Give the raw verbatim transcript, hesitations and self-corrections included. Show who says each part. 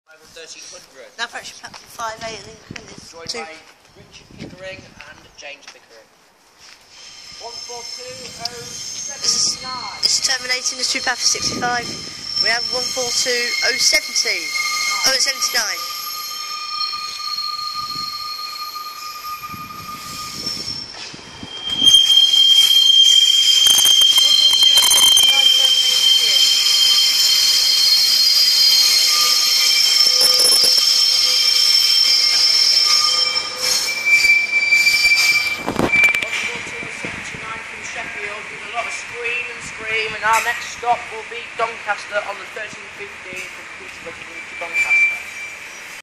Speaker 1: thirteen hundred.
Speaker 2: Now perhaps you pack five eight and then it's
Speaker 1: Joined
Speaker 2: two.
Speaker 1: by Richard Pickering and James Pickering. one four two oh seven nine.
Speaker 2: This is terminating the two path for sixty-five. We have one four two oh seventy. Oh, seventy-nine.
Speaker 1: And our next stop will be Doncaster on the thirteen fifteen from Peterborough to Doncaster.